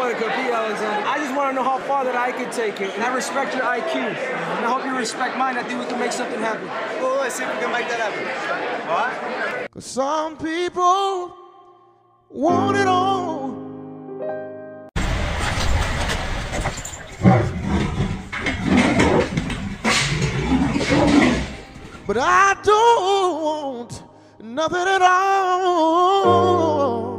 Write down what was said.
going to compete, Alexander. I just want to know how far that I can take it. And I respect your IQ. And I hope you respect mine. I think we can make something happen. Well, let's see if we can make that happen. All right? 'Cause some people want it all. But I don't want nothing at all.